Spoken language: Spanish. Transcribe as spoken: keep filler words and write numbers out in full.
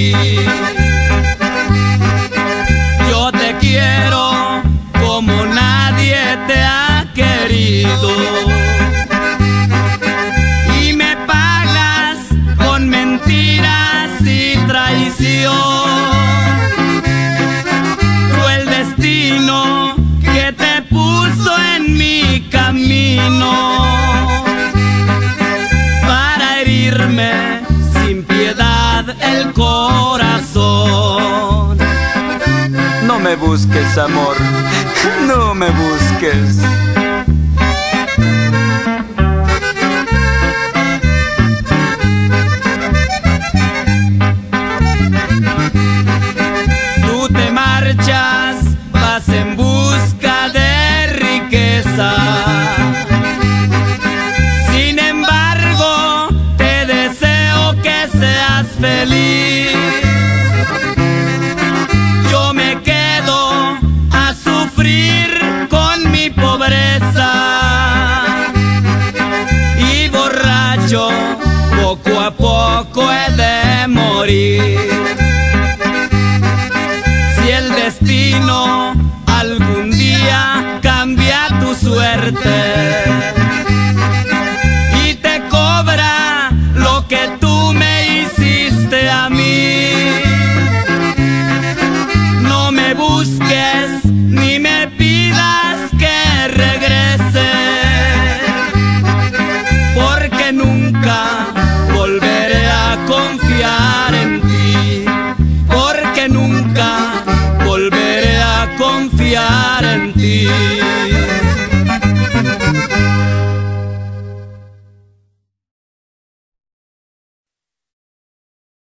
morir. Yo te quiero como nadie te ha querido, y me pagas con mentiras y traición. Cruel destino que te puso en mi camino para herirme sin piedad el corazón. No me busques, amor, no me busques. Tú te marchas, vas en busca de riqueza. Sin embargo, te deseo que seas feliz. Yo me quedo a sufrir con mi pobreza, y borracho poco a poco he de morir. Si el destino algún día cambia tu suerte,